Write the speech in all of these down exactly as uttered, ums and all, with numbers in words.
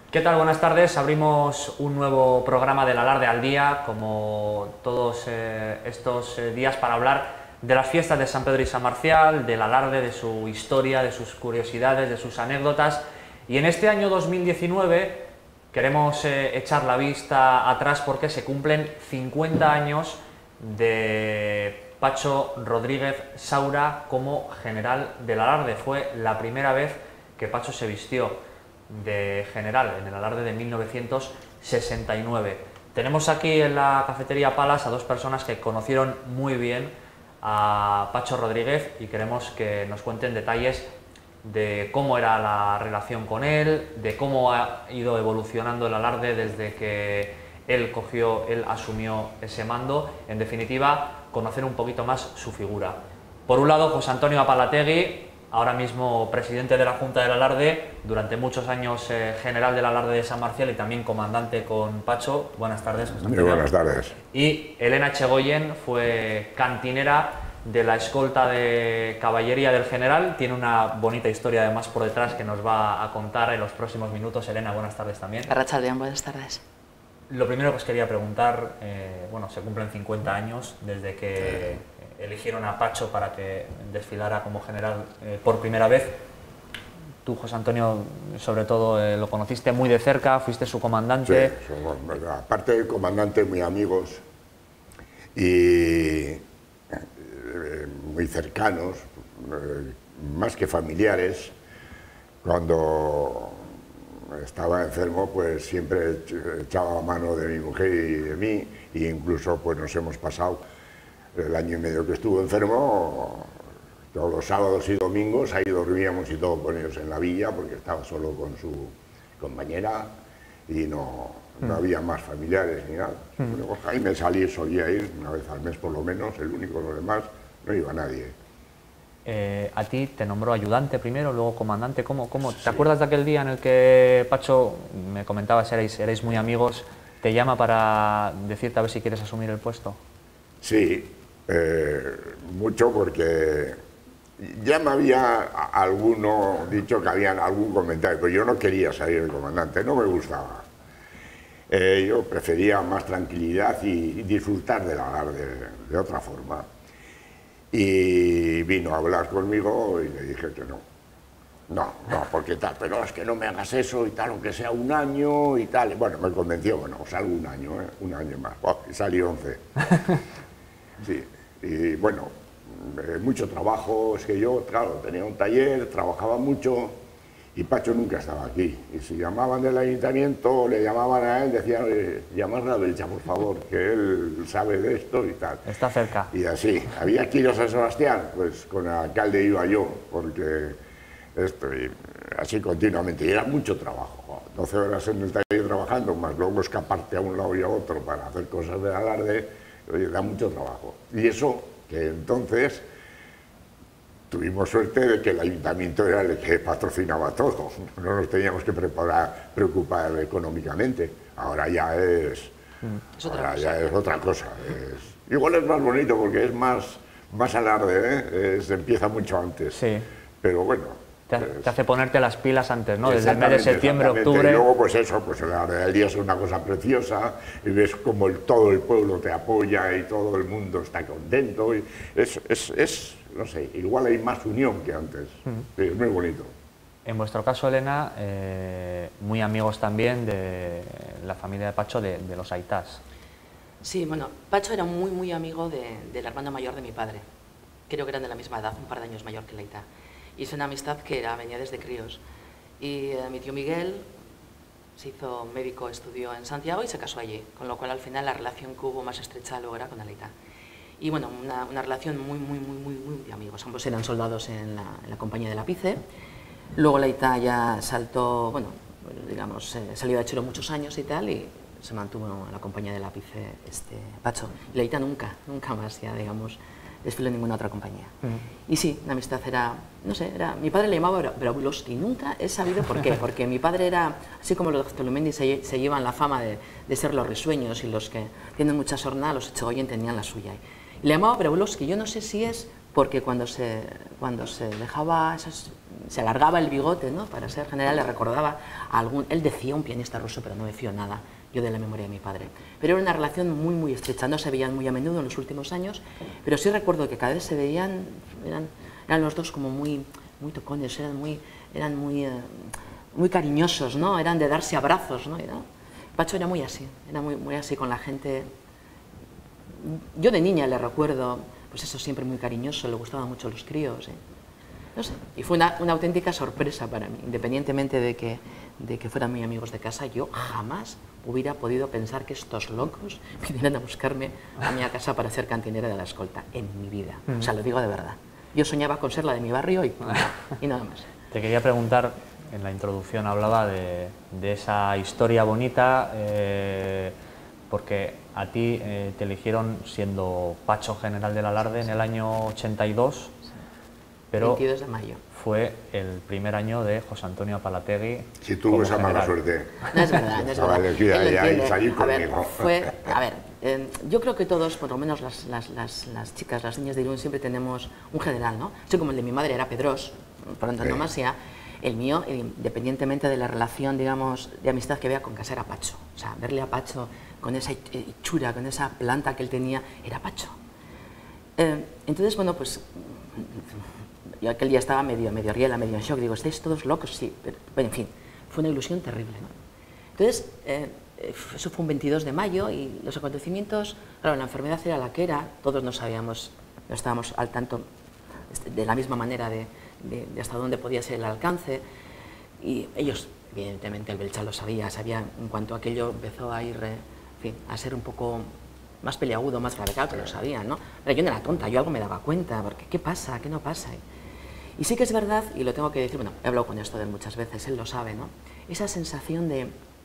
¿Qué tal? Buenas tardes. Abrimos un nuevo programa del Alarde al Día, como todos eh, estos eh, días, para hablar de las fiestas de San Pedro y San Marcial, del Alarde, de su historia, de sus curiosidades, de sus anécdotas. Y en este año dos mil diecinueve queremos eh, echar la vista atrás porque se cumplen cincuenta años de Pacho Rodríguez Saura como general del Alarde. Fue la primera vez que Pacho se vistió de general en el Alarde de mil novecientos sesenta y nueve. Tenemos aquí en la cafetería Palas a dos personas que conocieron muy bien a Pacho Rodríguez y queremos que nos cuenten detalles de cómo era la relación con él, de cómo ha ido evolucionando el Alarde desde que él cogió, él asumió ese mando. En definitiva, conocer un poquito más su figura. Por un lado, José Antonio Apalategui, ahora mismo presidente de la Junta del Alarde, durante muchos años eh, general del Alarde de San Marcial y también comandante con Pacho. Buenas tardes, José Antonio. Muy buenas tardes. Y Elena Echegoyen fue cantinera de la escolta de caballería del general. Tiene una bonita historia además por detrás que nos va a contar en los próximos minutos. Elena, buenas tardes también. Arratsaldeon, buenas tardes. Lo primero que os quería preguntar, eh, bueno, se cumplen cincuenta años desde que sí. eligieron a Pacho para que desfilara como general eh, por primera vez. Tú, José Antonio, sobre todo eh, lo conociste muy de cerca, fuiste su comandante. Sí, somos, aparte de comandante, muy amigos y eh, muy cercanos, eh, más que familiares. Cuando estaba enfermo, pues siempre echaba mano de mi mujer y de mí, e incluso pues nos hemos pasado el año y medio que estuvo enfermo, todos los sábados y domingos, ahí dormíamos y todo con ellos en la villa, porque estaba solo con su compañera y no, no había más familiares ni nada. Mm. Bueno, pues ahí me salí, solía ir una vez al mes por lo menos, el único, lo demás, no iba nadie. Eh, a ti te nombró ayudante primero, luego comandante. ¿Cómo, cómo? Sí. ¿Te acuerdas de aquel día en el que Pacho, me comentabas, erais, erais muy amigos, te llama para decirte a ver si quieres asumir el puesto? Sí, eh, mucho, porque ya me había alguno dicho que había algún comentario, pero yo no quería salir de comandante, no me gustaba. Eh, yo prefería más tranquilidad y, y disfrutar del Alarde de, de otra forma. Y vino a hablar conmigo y le dije que no. No, no, porque tal, pero es que no me hagas eso y tal, aunque sea un año y tal. Bueno, me convenció, bueno, salgo un año, ¿eh? un año más. Oh, y salí once. Sí, y bueno, eh, mucho trabajo. Es que yo, claro, tenía un taller, trabajaba mucho y Pacho nunca estaba aquí. Y si llamaban del ayuntamiento, le llamaban a él, decían, llamadle a Belcha, por favor, que él sabe de esto y tal. Está cerca. Y así, había que ir a San Sebastián, pues con el alcalde iba yo, porque esto, y así continuamente. Y era mucho trabajo, doce horas en el taller trabajando, más luego escaparte a un lado y a otro para hacer cosas de Alarde, oye, da mucho trabajo. Y eso, que entonces tuvimos suerte de que el ayuntamiento era el que patrocinaba todo, no nos teníamos que preparar, preocupar económicamente. Ahora ya es, es ahora otra ya cosa. es otra cosa. Es, igual es más bonito porque es más, más Alarde, ¿eh? Es, empieza mucho antes. Sí. Pero bueno. Te, es, te hace ponerte las pilas antes, ¿no? Desde el mes de septiembre, octubre. Y luego pues eso, pues el Alarde del Día es una cosa preciosa y ves como el, todo el pueblo te apoya y todo el mundo está contento. Y es, es, es no sé, igual hay más unión que antes. Uh-huh. Sí, es muy bonito. En vuestro caso, Elena, eh, muy amigos también de la familia de Pacho, de, de los Aitás. Sí, bueno, Pacho era muy, muy amigo de, del hermano mayor de mi padre. Creo que eran de la misma edad, un par de años mayor que el Aitá. Y es una amistad que era, venía desde críos. Y eh, mi tío Miguel se hizo médico, estudió en Santiago y se casó allí, con lo cual al final la relación que hubo más estrecha luego era con el Aitá. Y bueno, una, una relación muy, muy, muy, muy, muy de amigos. Ambos eran soldados en la, en la compañía de Lapice. Luego la Aitá ya saltó, bueno, digamos, eh, salió de Chero muchos años y tal, y se mantuvo en la compañía de Lapice este, Pacho. Y la Aitá nunca, nunca más ya, digamos, desfiló en ninguna otra compañía. Mm. Y sí, la amistad era, no sé, era, mi padre le llamaba Bravuloski, nunca he sabido por qué, porque mi padre era, así como los Tolumendi se, se llevan la fama de, de ser los risueños y los que tienen mucha sorna, los Echegoyen tenían la suya. Le llamaba Bravuloski, yo no sé si es porque cuando se, cuando se dejaba, esos, se alargaba el bigote, ¿no?, para ser general, le recordaba a algún, él decía un pianista ruso, pero no me fío nada, yo de la memoria de mi padre. Pero era una relación muy, muy estrecha, no se veían muy a menudo en los últimos años, pero sí recuerdo que cada vez se veían, eran, eran los dos como muy, muy tocones, eran muy, eran muy, eh, muy cariñosos, ¿no?, eran de darse abrazos, ¿no? Era, Pacho era muy así, era muy, muy así con la gente. Yo de niña le recuerdo, pues eso, siempre muy cariñoso, le gustaban mucho los críos, ¿eh? No sé, y fue una, una auténtica sorpresa para mí, independientemente de que, de que fueran muy amigos de casa, yo jamás hubiera podido pensar que estos locos vinieran a buscarme a mi casa para ser cantinera de la escolta, en mi vida, mm. o sea, lo digo de verdad. Yo soñaba con ser la de mi barrio y, y nada más. Te quería preguntar, en la introducción hablaba de, de esa historia bonita, eh, porque a ti eh, te eligieron siendo Pacho general del Alarde en el año ochenta y dos, pero veintidós de mayo. Fue el primer año de José Antonio Apalategui. Si tuvo esa mala suerte. No es verdad, no es verdad. Vale, ahí, ahí a ver, fue, a ver eh, yo creo que todos, por lo menos las, las, las, las chicas, las niñas de Irún, siempre tenemos un general, ¿no? Así como el de mi madre era Pedrós, por antonomasia, el mío, independientemente de la relación, digamos, de amistad que había con casa, era Pacho. O sea, verle a Pacho con esa hechura, con esa planta que él tenía, era Pacho. Eh, entonces, bueno, pues yo aquel día estaba medio, medio riela, medio en shock, digo, ¿estáis todos locos? Sí, pero, bueno, en fin, fue una ilusión terrible, ¿no? Entonces, eh, eso fue un veintidós de mayo y los acontecimientos, claro, la enfermedad era la que era, todos no sabíamos, no estábamos al tanto de la misma manera de, de, de hasta dónde podía ser el alcance, y ellos, evidentemente, el Belchal lo sabía, sabía en cuanto aquello empezó a ir, eh, en fin, a ser un poco más peliagudo, más grave, claro que lo sabían, ¿no? Pero yo no era tonta, yo algo me daba cuenta, porque ¿qué pasa? ¿Qué no pasa? Y sí que es verdad, y lo tengo que decir, bueno, he hablado con esto de él muchas veces, él lo sabe, ¿no? Esa sensación de,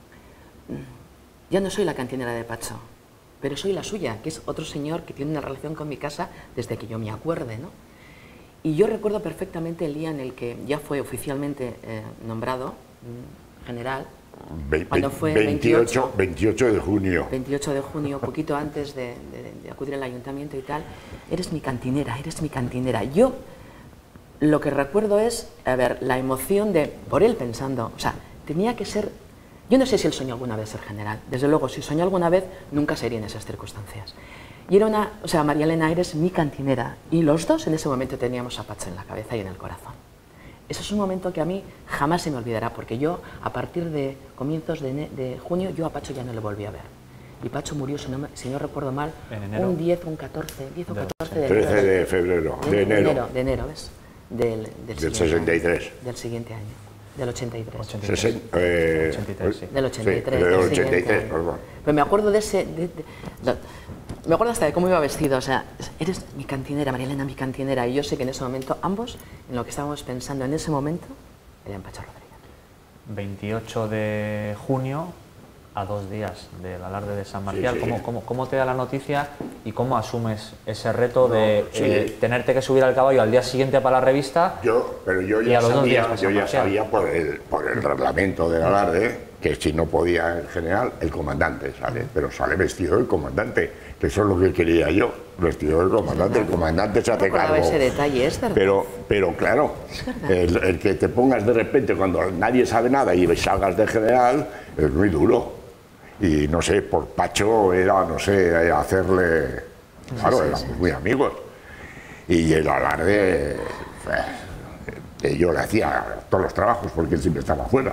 ya no soy la cantinera de Pacho, pero soy la suya, que es otro señor que tiene una relación con mi casa desde que yo me acuerde, ¿no? Y yo recuerdo perfectamente el día en el que ya fue oficialmente eh, nombrado mm, general, Ve, cuando fue veintiocho, veintiocho de junio. veintiocho de junio, poquito antes de, de, de acudir al ayuntamiento y tal, eres mi cantinera, eres mi cantinera. Yo lo que recuerdo es, a ver, la emoción de, por él pensando, o sea, tenía que ser, yo no sé si él soñó alguna vez ser general, desde luego, si soñó alguna vez, nunca sería en esas circunstancias. Y era una, o sea, María Elena, eres mi cantinera, y los dos en ese momento teníamos a Pacho en la cabeza y en el corazón. Eso es un momento que a mí jamás se me olvidará, porque yo, a partir de comienzos de, de junio, yo a Pacho ya no le volví a ver. Y Pacho murió, si no, me, si no recuerdo mal, un diez o un catorce, diez o catorce de trece de febrero, de, de enero. De enero, de enero, ¿ves? Del, del, del sesenta y tres. Año, del siguiente año, del ochenta y tres. ochenta y tres. Sesen, eh, ochenta y tres, sí. Del ochenta y tres. Sí, del del ochenta y tres, año. perdón. Pero me acuerdo de ese... De, de, de, me acuerdo hasta de cómo iba vestido, o sea, eres mi cantinera, María Elena, mi cantinera, y yo sé que en ese momento, ambos, en lo que estábamos pensando en ese momento, eran Pacho Rodríguez. veintiocho de junio, a dos días del Alarde de San Marcial, Sí, sí. ¿Cómo, cómo, ¿cómo te da la noticia y cómo asumes ese reto de No, sí. eh, tenerte que subir al caballo al día siguiente para la revista? Yo, pero yo Y ya a los dos sabía, días para yo San ya Marcial. sabía por el, por el reglamento del Alarde que si no podía el general, el comandante sale, pero sale vestido del comandante, que eso es lo que quería yo, vestido del comandante, el comandante se hace No recordaba cargo. ese detalle, es verdad. Pero, pero claro, el, el que te pongas de repente cuando nadie sabe nada y salgas de general es muy duro. Y no sé, por Pacho era, no sé, hacerle, claro, sí, sí, éramos sí. muy amigos. Y el Alarde, eh, yo le hacía todos los trabajos porque él siempre estaba fuera.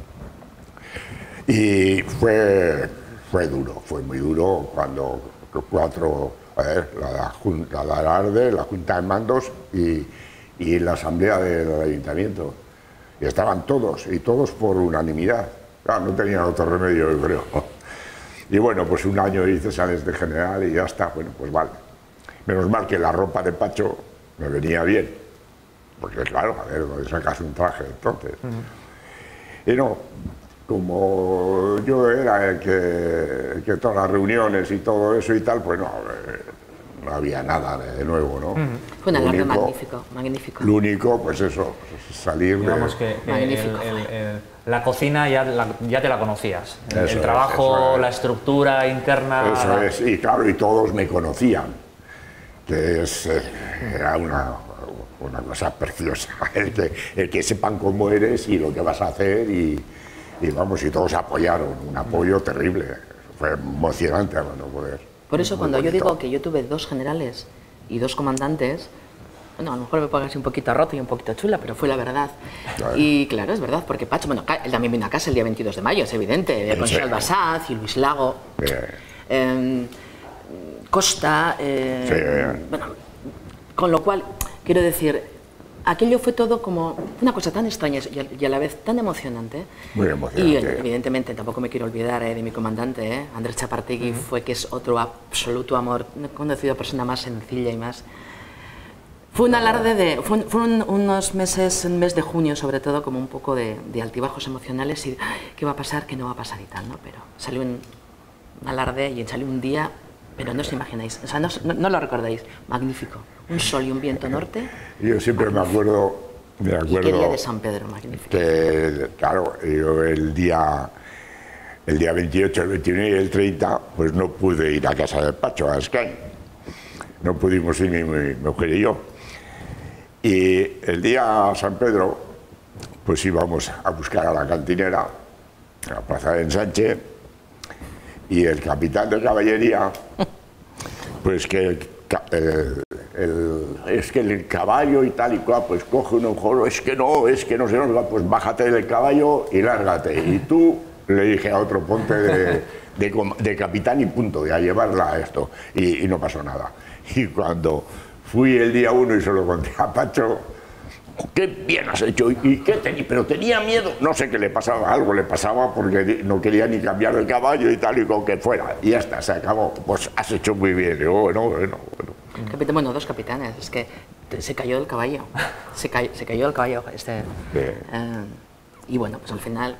Y fue, fue duro, fue muy duro cuando cuatro, a ver, la, la Junta de Alarde, la Junta de Mandos y, y la Asamblea del Ayuntamiento. Y estaban todos, y todos por unanimidad. Claro, no tenían otro remedio, yo creo. Y bueno, pues un año hice, sales de general y ya está, bueno, pues vale. Menos mal que la ropa de Pacho me venía bien, porque claro, a ver, ¿dónde sacas un traje entonces? Uh-huh. Y no, como yo era el que, el que todas las reuniones y todo eso y tal, pues no, eh, no había nada de, de nuevo, ¿no? Uh-huh. Fue un Lo alarde único- magnífico, magnífico. Lo único, pues eso, salir de... Digamos que que Magnífico. el- el- el- la cocina ya, la- ya te la conocías. El, Eso el es, trabajo, eso es. la estructura interna. Eso la- es, y claro, y todos me conocían. que es, eh, era una, una cosa preciosa, el que, el que sepan cómo eres y lo que vas a hacer y, y vamos, y todos apoyaron, un apoyo terrible, fue emocionante no poder. Por eso cuando yo digo que yo tuve dos generales y dos comandantes, bueno, a lo mejor me pongo así un poquito roto y un poquito chula, pero fue la verdad. Claro. Y claro, es verdad, porque Pacho, bueno, él también vino a casa el día veintidós de mayo, es evidente, con Xavier Basaz y Luis Lago, eh, Costa, eh, sí, bueno, con lo cual, quiero decir, aquello fue todo como una cosa tan extraña y a la vez tan emocionante. Muy emocionante. Y evidentemente tampoco me quiero olvidar eh, de mi comandante, eh, Andrés Chapartegui, uh-huh. fue que es otro absoluto amor, no he conocido a persona más sencilla y más... Fue un alarde de... Fue, fueron unos meses, un mes de junio sobre todo, como un poco de, de altibajos emocionales y qué va a pasar, qué no va a pasar y tal, ¿no? Pero salió un, un alarde y salió un día, pero no os imagináis, o sea, no, no, no lo recordáis, magnífico. Un sol y un viento norte. Yo siempre magnífico. me acuerdo... Me acuerdo ¿Y qué día de San Pedro, magnífico? Que, claro, yo el día... El día veintiocho, el veintiuno y el treinta, pues no pude ir a casa del Pacho, a Sky. No pudimos ir ni mi mujer y yo. Y el día San Pedro, pues íbamos a buscar a la cantinera, a la plaza de Ensanche, y el capitán de caballería, pues que el, el, el, es que el caballo y tal y cual, pues coge un ojo, es que no, es que no se nos va, pues bájate del caballo y lárgate. Y tú, le dije a otro, ponte de, de, de capitán y punto, de a llevarla a esto. Y, y no pasó nada. Y cuando fui el día uno y se lo conté a Pacho, qué bien has hecho, y qué tenía, pero tenía miedo, no sé qué le pasaba, algo le pasaba porque no quería ni cambiar el caballo y tal y con que fuera, y ya está, se acabó, pues has hecho muy bien, y yo, bueno, bueno, bueno. Capitán, bueno, dos capitanes, es que se cayó del caballo, se cayó, se cayó del caballo, este, sí. eh, y bueno, pues al final,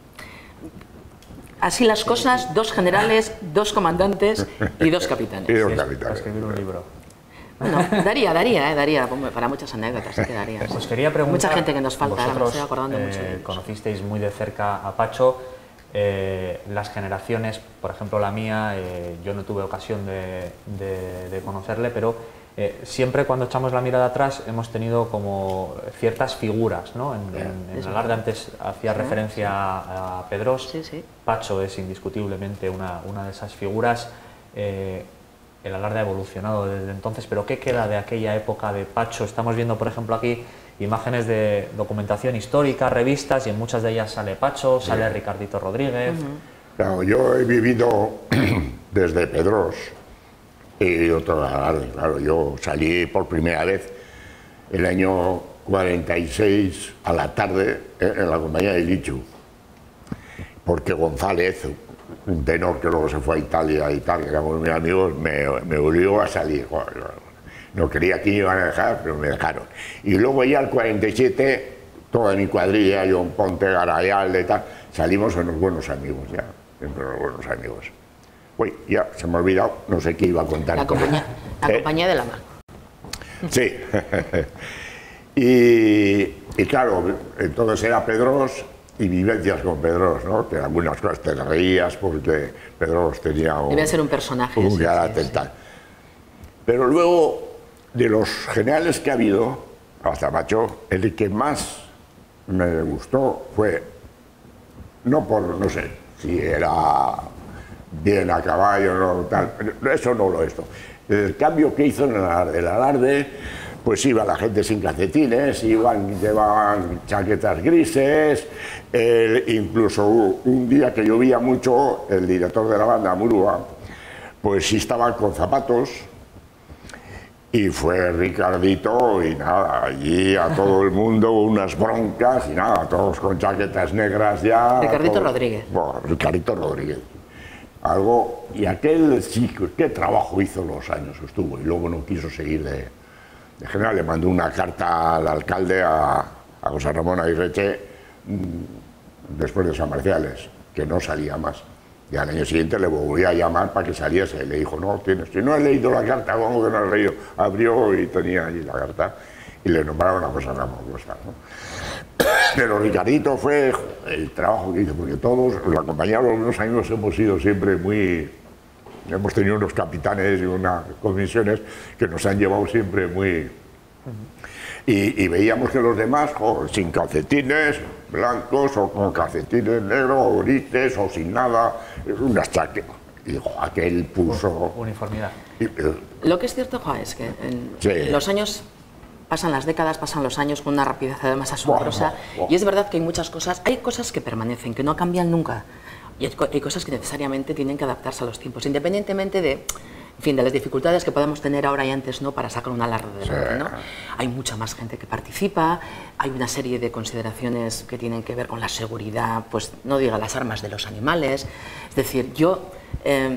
así las cosas, dos generales, dos comandantes y dos capitanes. Y dos capitanes. Para escribir un libro. Bueno, daría, daría, eh, daría para muchas anécdotas, sí que daría. Pues quería preguntar, mucha gente que nos falta, vosotros, ahora me estoy acordando eh, mucho de ellos. Conocisteis muy de cerca a Pacho, eh, las generaciones, por ejemplo la mía, eh, yo no tuve ocasión de, de, de conocerle, pero eh, siempre cuando echamos la mirada atrás hemos tenido como ciertas figuras, ¿no? En, en, en Alarde antes hacía sí, referencia sí. a, a Pedros, sí, sí. Pacho es indiscutiblemente una, una de esas figuras. Eh, El Alarde ha evolucionado desde entonces, pero ¿qué queda de aquella época de Pacho? Estamos viendo, por ejemplo, aquí imágenes de documentación histórica, revistas, y en muchas de ellas sale Pacho, sale sí. Ricardito Rodríguez. Uh-huh. Claro, yo he vivido desde Pedros y otro Alarde, claro, yo salí por primera vez el año cuarenta y seis a la tarde en la compañía de Lichu, porque González, un tenor que luego se fue a Italia y tal, que éramos muy amigos, me, me obligó a salir. No quería que iban a dejar, pero me dejaron. Y luego ya al cuarenta y siete, toda mi cuadrilla, John Ponte, Garayal, de tal, salimos unos buenos amigos ya, siempre unos buenos amigos. Uy, ya se me ha olvidado, no sé qué iba a contar. La compañía, la ¿Eh? compañía de la mar. Sí. y, y claro, entonces era Pedros y vivencias con Pedros, ¿no? Que algunas cosas te reías porque Pedros tenía un... Debe ser un personaje. Un sí, carácter sí, tal. sí. Pero luego, de los generales que ha habido, hasta Pacho, el que más me gustó fue, no por, no sé, si era bien a caballo o no, tal, eso no lo esto. El cambio que hizo en el Alarde, el Alarde, pues iba la gente sin calcetines, iban, llevaban chaquetas grises, el, incluso un día que llovía mucho, el director de la banda, Murúa, pues sí estaban con zapatos, y fue Ricardito y nada, allí a todo el mundo unas broncas y nada, todos con chaquetas negras ya. Ricardito todo, Rodríguez. Bueno, Ricardito Rodríguez. Algo, y aquel sí, qué trabajo hizo los años que estuvo, y luego no quiso seguir de... En general le mandó una carta al alcalde, a, a José Ramón Aguirreche, después de San Marciales, que no salía más. Y al año siguiente le volví a llamar para que saliese. Le dijo, no, tienes, si no he leído la carta, ¿cómo que no has leído? Abrió y tenía allí la carta y le nombraron a José Ramón Costa, ¿no? Pero Ricardito fue el trabajo que hizo, porque todos, los acompañados, los amigos hemos sido siempre muy, hemos tenido unos capitanes y unas comisiones que nos han llevado siempre muy... Y, y veíamos que los demás, jo, sin calcetines blancos o con calcetines negros o grises o sin nada, unas chaquetas. Y digo, aquel puso... Uniformidad. Y, eh, Lo que es cierto, Juan, es que en Sí. los años, pasan las décadas, pasan los años con una rapidez además asombrosa. Buah, buah, buah. Y es verdad que hay muchas cosas, hay cosas que permanecen, que no cambian nunca. Y hay, co- hay cosas que necesariamente tienen que adaptarse a los tiempos, independientemente de... En fin, de las dificultades que podamos tener ahora y antes, ¿no?, para sacar un alarde adelante, ¿no? Hay mucha más gente que participa, hay una serie de consideraciones que tienen que ver con la seguridad, pues no diga las armas de los animales. Es decir, yo... eh,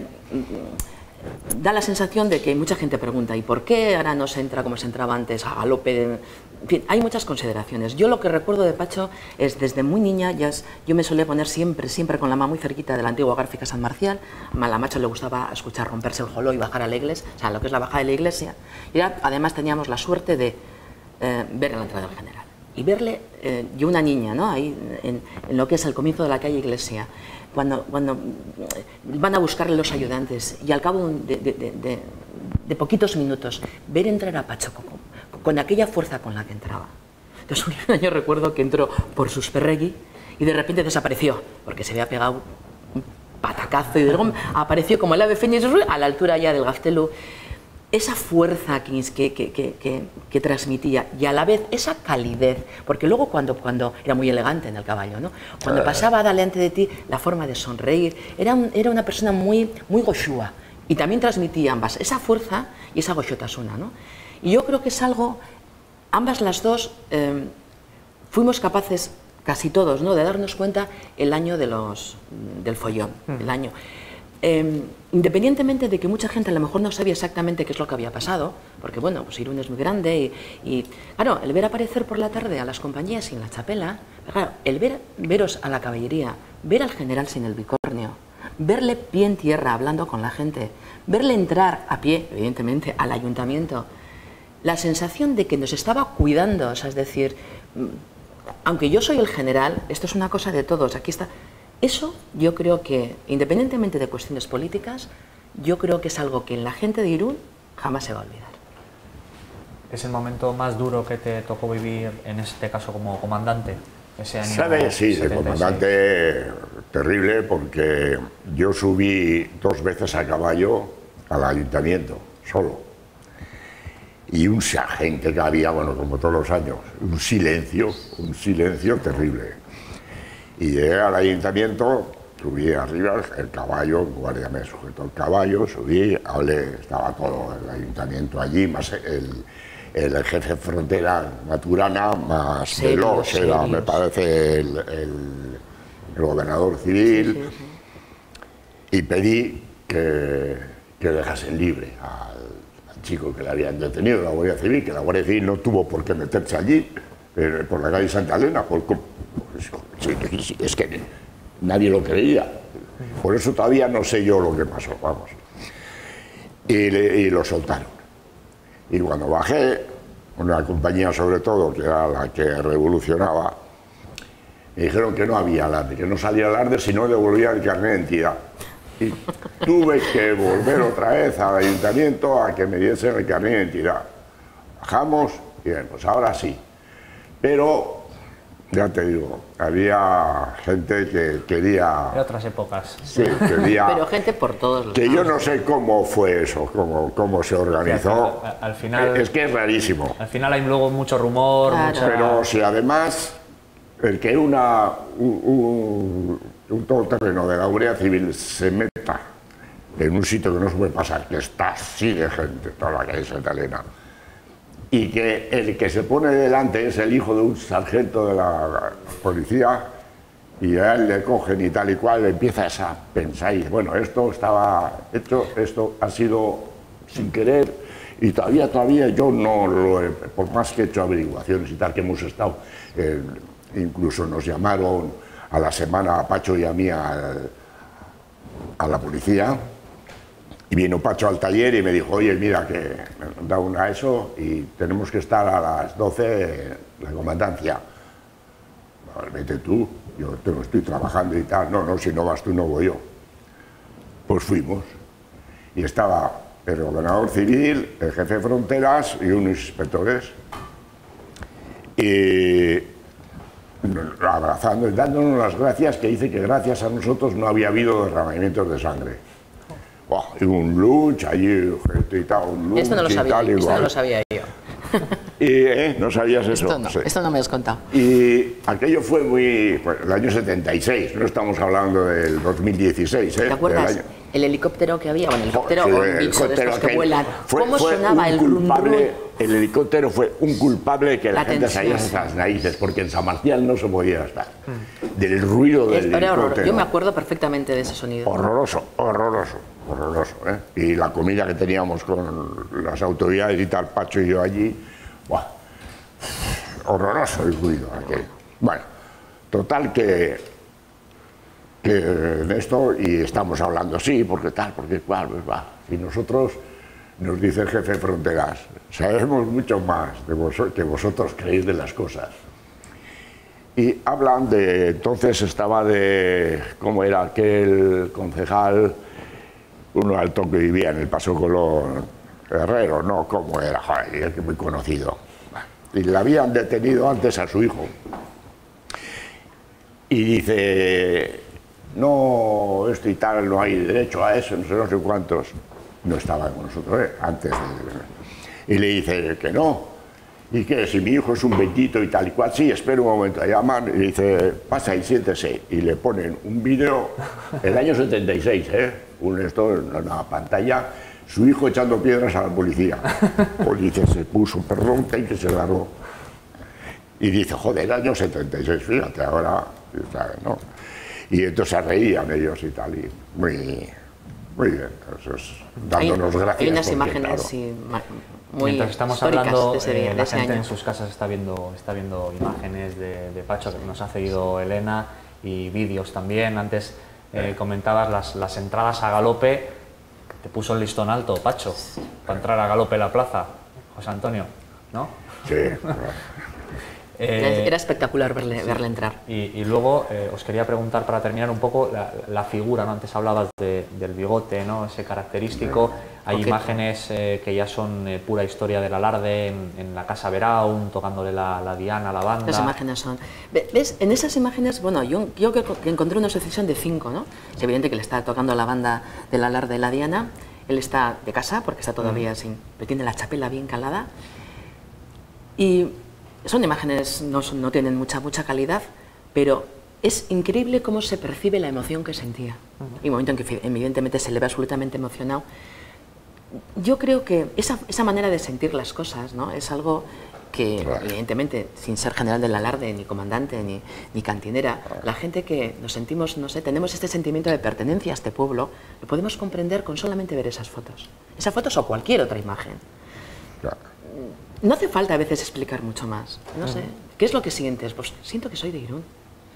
da la sensación de que hay mucha gente pregunta, ¿y por qué ahora no se entra como se entraba antes, a galope? En fin, hay muchas consideraciones. Yo lo que recuerdo de Pacho es, desde muy niña, ya es- yo me solía poner siempre, siempre con la mano muy cerquita de la antigua gráfica San Marcial. A la Macho le gustaba escuchar romperse el joló y bajar a la iglesia, o sea, lo que es la bajada de la iglesia. Y era- además teníamos la suerte de eh, ver la entrada del general. Y verle, eh, yo una niña, ¿no?, ahí en, en lo que es el comienzo de la calle Iglesia, cuando, cuando van a buscarle los ayudantes y al cabo de, de- de- de- de poquitos minutos ver entrar a Pacho con, con aquella fuerza con la que entraba. Entonces un año recuerdo que entró por Susperregui y de repente desapareció porque se había pegado un patacazo y de luego apareció como el ave fénix a la altura ya del Gaztelu. Esa fuerza que, que, que, que, que transmitía y a la vez esa calidez, porque luego cuando, cuando era muy elegante en el caballo, ¿no?, cuando pasaba delante de ti, la forma de sonreír, era, un, era una persona muy, muy goshua y también transmitía ambas, esa fuerza y esa goshotasuna, ¿no? Y yo creo que es algo, ambas las dos, eh, fuimos capaces, casi todos, ¿no?, de darnos cuenta el año de los, del follón, mm. el año... Eh, independientemente de que mucha gente a lo mejor no sabía exactamente qué es lo que había pasado, porque bueno, pues Irún es muy grande y, y claro, el ver aparecer por la tarde a las compañías sin la chapela, claro, el ver, veros a la caballería, ver al general sin el bicornio, verle pie en tierra hablando con la gente, verle entrar a pie, evidentemente, al ayuntamiento, la sensación de que nos estaba cuidando, o sea, es decir, aunque yo soy el general, esto es una cosa de todos, aquí está... Eso yo creo que, independientemente de cuestiones políticas, yo creo que es algo que en la gente de Irún jamás se va a olvidar. ¿Es el momento más duro que te tocó vivir, en este caso como comandante? Ese año ¿Sabes? Sí, de setenta y seis. comandante terrible, porque yo subí dos veces a caballo al ayuntamiento, solo. Y un sargento que había, bueno, como todos los años, un silencio, un silencio terrible. Y llegué al ayuntamiento, subí arriba, el caballo, el guardia me sujetó el caballo, subí, hablé, estaba todo el ayuntamiento allí, más el, el jefe de frontera Maturana, más Sí, Veloz, sí, era, sí. me parece, el, el, el gobernador civil, Sí, sí, sí. y pedí que, que dejasen libre al, al chico que le habían detenido, la Guardia Civil, que la Guardia Civil no tuvo por qué meterse allí, eh, por la calle Santa Elena, por, por, sí, sí, es que nadie lo creía. Por eso todavía no sé yo lo que pasó, vamos. Y, le, y lo soltaron. Y cuando bajé, una compañía sobre todo, que era la que revolucionaba, me dijeron que no había alarde, que no salía alarde si no devolvía el carnet de entidad. Y tuve que volver otra vez al ayuntamiento a que me diesen el carnet de identidad. Bajamos y bien, pues ahora sí. Pero, ya te digo, había gente que quería... De otras épocas. Sí, quería... Pero gente por todos los Que yo lados. no sé cómo fue eso, cómo, cómo se organizó. Al, al final, Es que es rarísimo. al final hay luego mucho rumor, Claro. mucha... Pero si además el que una, un, un, un todoterreno de la Guardia Civil se meta en un sitio que no se puede pasar, que está así de gente, toda la calle Santa Elena, y que el que se pone delante es el hijo de un sargento de la policía, y a él le cogen y tal y cual, empiezas a pensar, y bueno, esto estaba hecho, esto ha sido sin querer, y todavía, todavía yo no lo he, por más que he hecho averiguaciones y tal, que hemos estado, eh, incluso nos llamaron a la semana a Pacho y a mí a, a la policía, y vino Pacho al taller y me dijo, oye, mira que me han dado una eso y tenemos que estar a las doce en la comandancia. Pues vete tú, yo tengo, estoy trabajando y tal. No, no, si no vas tú no voy yo. Pues fuimos. y estaba el ordenador civil, el jefe de fronteras y unos inspectores. Y abrazando y dándonos las gracias, que dice que gracias a nosotros no había habido derramamientos de sangre. Oh, y un lunch allí, gente y tal, un lunch esto no lo sabía, tal, esto no lo sabía yo. Y, ¿eh? ¿No sabías eso? Esto no, sí. esto no me lo has contado. Y aquello fue muy... Pues, el año setenta y seis, no estamos hablando del dos mil dieciséis. ¿eh? ¿Te acuerdas? Del año... El helicóptero que había, bueno, el helicóptero Sí, o un el bicho de estos que aquel, vuelan. fue, ¿Cómo fue sonaba el rum, culpable, rum? El helicóptero fue un culpable que la, La gente tensión. salía a las narices, porque en San Marcial no se podía estar. Mm. Del ruido del Era horror. helicóptero. Yo me acuerdo perfectamente de ese sonido. Horroroso, horroroso, horroroso. ¿eh? Y la comida que teníamos con las autoridades y tal, Pacho y yo allí, ¡buah! Horroroso el ruido aquel. Bueno, total que, que en esto, y estamos hablando, sí, porque tal, porque cual, pues va. Y nosotros, nos dice el jefe de fronteras, sabemos mucho más de vos, que vosotros creéis de las cosas. Y hablan de, entonces estaba de, ¿cómo era aquel concejal, uno alto que vivía en el Paso Colón, Herrero, no, ¿cómo era? Joder, es muy conocido. Y le habían detenido antes a su hijo. Y dice, no, esto y tal, no hay derecho a eso, no sé, no sé cuántos. No estaba con nosotros, ¿eh? Antes de... Y le dice que no. Y que si mi hijo es un bendito y tal y cual, sí, espera un momento, a llaman y le dice, pasa y siéntese. Y le ponen un vídeo, el año setenta y seis, ¿eh? Un esto en una pantalla, su hijo echando piedras a la policía. La policía se puso, perdón, que se largó. Y dice, joder, el año setenta y seis, fíjate, ahora, ¿sabes, no? Y entonces se reían ellos y tal, y muy, muy bien, entonces, dándonos hay, gracias. Hay unas porque, imágenes, claro, sí, muy Mientras estamos históricas hablando, de ese, eh, de la ese gente año. en sus casas está viendo, está viendo imágenes de, de Pacho que nos ha cedido Elena y vídeos también. Antes eh, comentabas las, las entradas a galope, te puso el listón alto, Pacho, para entrar a galope a la plaza, José Antonio, ¿no? Sí. Eh, Era espectacular verle, sí. verle entrar. Y, y luego eh, os quería preguntar para terminar un poco la, la figura, ¿no? Antes hablabas de, del bigote, ¿no? Ese característico. Hay okay. imágenes eh, que ya son eh, pura historia del alarde en, en la Casa Veraun, tocándole la, la diana a la banda. Las imágenes son... ¿Ves? En esas imágenes, bueno, yo, yo que encontré una sucesión de cinco, ¿no? Es evidente que le está tocando la banda del alarde de la diana. Él está de casa porque está todavía mm. sin... pero tiene la chapela bien calada. Y... son imágenes, no, son, no tienen mucha, mucha calidad, pero es increíble cómo se percibe la emoción que sentía. Uh-huh. Y un momento en que evidentemente se le ve absolutamente emocionado. Yo creo que esa, esa manera de sentir las cosas, ¿no? Es algo que, claro. evidentemente, sin ser general del alarde, ni comandante, ni, ni cantinera, claro. la gente que nos sentimos, no sé, tenemos este sentimiento de pertenencia a este pueblo, lo podemos comprender con solamente ver esas fotos. Esas fotos o cualquier otra imagen. Claro. No hace falta a veces explicar mucho más. No sé. ¿Qué es lo que sientes? Pues siento que soy de Irún.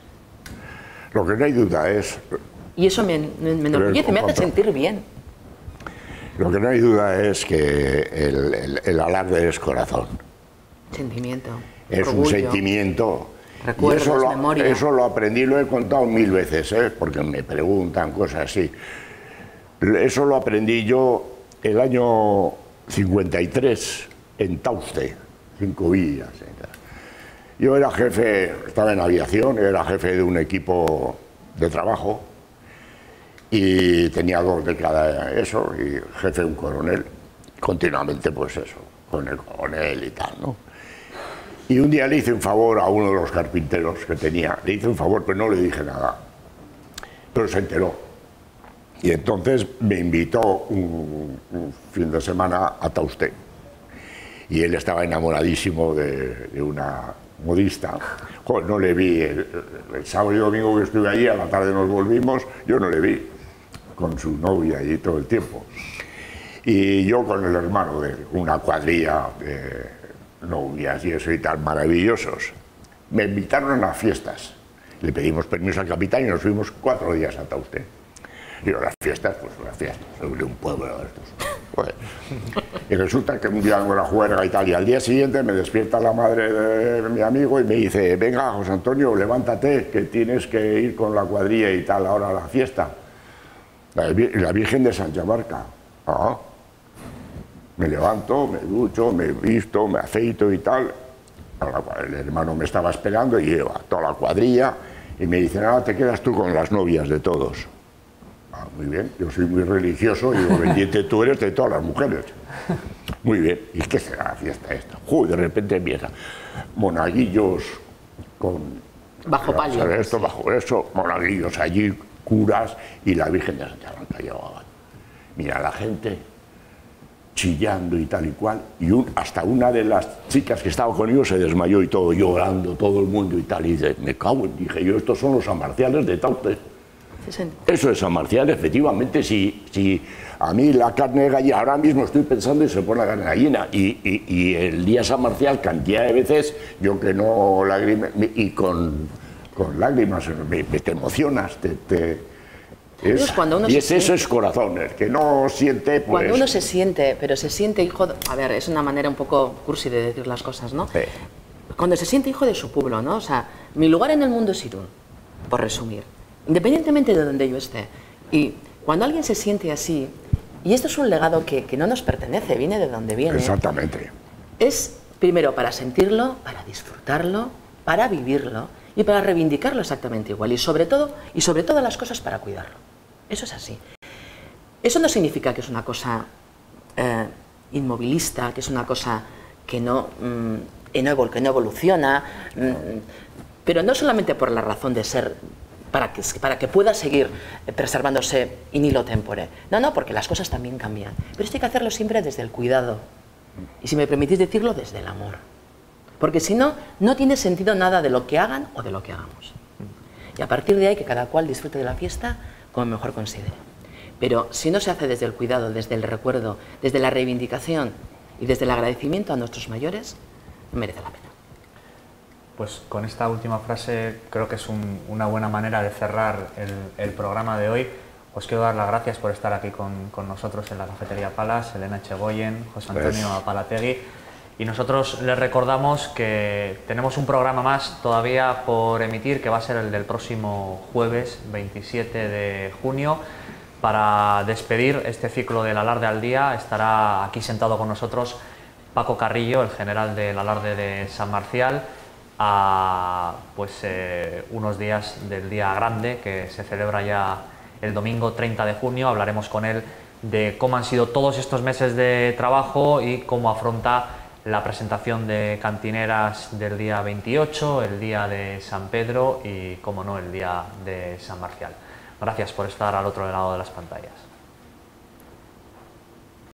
Lo que no hay duda es... Y eso me, me, me enorgullece, me hace sentir bien. Lo que no hay duda es que el, el, el alarde es corazón. Sentimiento. Es orgullo, un sentimiento. Recuerdos, y eso lo, memoria. Eso lo aprendí, lo he contado mil veces, ¿eh? Porque me preguntan cosas así. Eso lo aprendí yo el año cincuenta y tres... en Tauste, cinco villas. Yo era jefe, estaba en aviación, era jefe de un equipo de trabajo y tenía dos de cada eso, y jefe de un coronel, continuamente pues eso, con el coronel y tal, ¿no? Y un día le hice un favor a uno de los carpinteros que tenía, le hice un favor, pero no le dije nada, pero se enteró. Y entonces me invitó un, un fin de semana a Tauste. Y él estaba enamoradísimo de, de una modista. Joder, no le vi, el, el sábado y domingo que estuve allí, a la tarde nos volvimos, yo no le vi, con su novia allí todo el tiempo. Y yo con el hermano de una cuadrilla de novias y eso y tal, maravillosos. Me invitaron a las fiestas, le pedimos permiso al capitán y nos fuimos cuatro días a Tauste. Y las fiestas, pues las fiestas, sobre un pueblo de estos. Pues, y resulta que un día hago la juerga y tal, y al día siguiente me despierta la madre de mi amigo y me dice, venga, José Antonio, levántate, que tienes que ir con la cuadrilla y tal ahora a la fiesta. La, la Virgen de Sanchamarca. Ah. Me levanto, me ducho, me visto, me afeito y tal. El hermano me estaba esperando y lleva toda la cuadrilla y me dice, ahora te quedas tú con las novias de todos. Ah, muy bien, yo soy muy religioso y digo, bendito tú eres de todas las mujeres. Muy bien, ¿y qué será la fiesta esta? Uy, de repente empieza, monaguillos con... Bajo palio. ¿Sabes esto? Bajo eso, monaguillos allí, curas y la Virgen de Santa Blanca llevaban. Mira, la gente chillando y tal y cual, y un, hasta una de las chicas que estaba conmigo se desmayó y todo, llorando, todo el mundo y tal, y dice, me cago en, dije yo, estos son los sanmarciales de Taute. Eso es San Marcial, efectivamente, si, si a mí la carne de gallina, ahora mismo estoy pensando y se pone la carne de gallina, y, y, y el día San Marcial, cantidad de veces, yo que no lágrimas, y con, con lágrimas, me, me te emocionas, te... te es, cuando uno y es siente, eso es corazón, el que no siente, pues... Cuando uno se siente, pero se siente hijo, de, a ver, es una manera un poco cursi de decir las cosas, ¿no? Sí. Cuando se siente hijo de su pueblo, ¿no? O sea, mi lugar en el mundo es Irún, por resumir, independientemente de donde yo esté. Y cuando alguien se siente así, y esto es un legado que, que no nos pertenece, viene de donde viene. Exactamente. Es, primero, para sentirlo, para disfrutarlo, para vivirlo y para reivindicarlo exactamente igual. Y sobre todo, y sobre todas las cosas, para cuidarlo. Eso es así. Eso no significa que es una cosa eh, inmovilista, que es una cosa que no, mmm, que no evoluciona, mmm, pero no solamente por la razón de ser, para que, para que pueda seguir preservándose in illo tempore. No, no, porque las cosas también cambian. Pero esto hay que hacerlo siempre desde el cuidado. Y si me permitís decirlo, desde el amor. Porque si no, no tiene sentido nada de lo que hagan o de lo que hagamos. Y a partir de ahí, que cada cual disfrute de la fiesta como mejor considere. Pero si no se hace desde el cuidado, desde el recuerdo, desde la reivindicación y desde el agradecimiento a nuestros mayores, no merece la pena. Pues con esta última frase creo que es un, una buena manera de cerrar el, el programa de hoy. Os quiero dar las gracias por estar aquí con, con nosotros en la Cafetería Palas, Elena Echegoyen, José Antonio Apalategui. Y nosotros les recordamos que tenemos un programa más todavía por emitir, que va a ser el del próximo jueves veintisiete de junio. Para despedir este ciclo del Alarde al Día estará aquí sentado con nosotros Paco Carrillo, el general del Alarde de San Marcial, a pues, eh, unos días del Día Grande, que se celebra ya el domingo treinta de junio. Hablaremos con él de cómo han sido todos estos meses de trabajo y cómo afronta la presentación de cantineras del día veintiocho, el día de San Pedro y, como no, el día de San Marcial. Gracias por estar al otro lado de las pantallas.